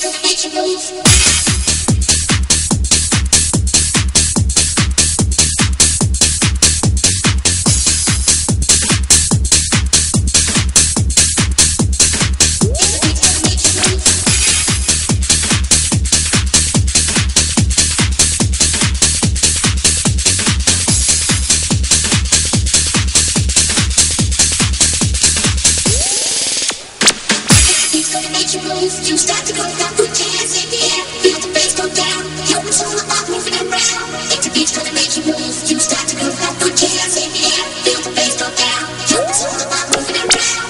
You start to go down, put your hands in the air, feel the bass go down, your soul about moving around. It's a beat's gonna make you move. You start to go down, put your hands in the air, feel the bass go down, your soul about moving around.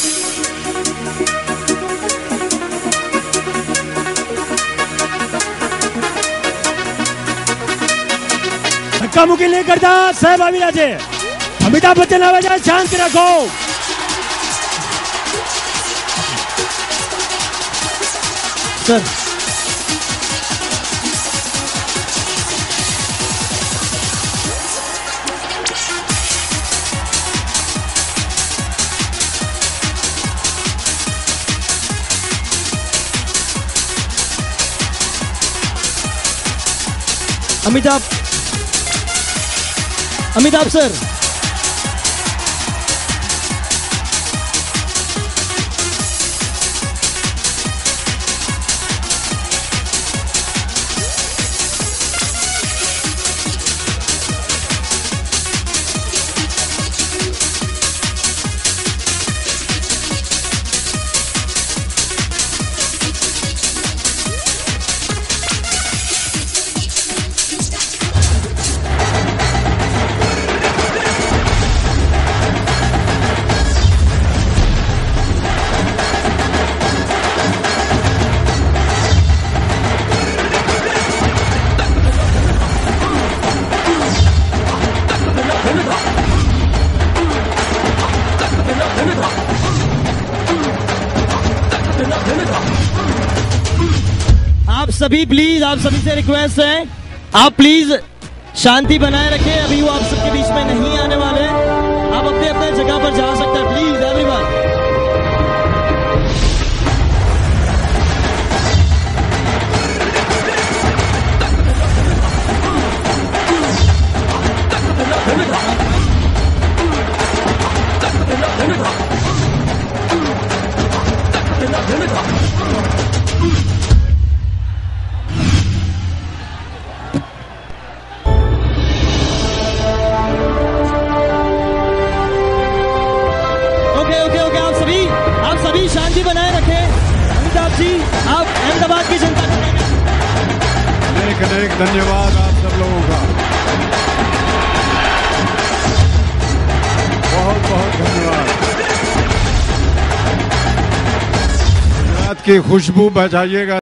धक्का मुक्की नहीं करता साहब अभिराजे अमिताभ बच्चन आवाज शांत रखो। Sir Amitabh sir आप सभी से रिक्वेस्ट है, आप प्लीज शांति बनाए रखें। अभी वो आप सबके बीच में नहीं आने वाले हैं, आप अपने अपने जगह पर जा सकते हैं। Please everyone. शांति बनाए रखें। अमिताभ जी, आप अहमदाबाद की जनता को अनेक अनेक धन्यवाद आप सब लोगों का, बहुत बहुत धन्यवाद। गुजरात की खुशबू बचाइएगा।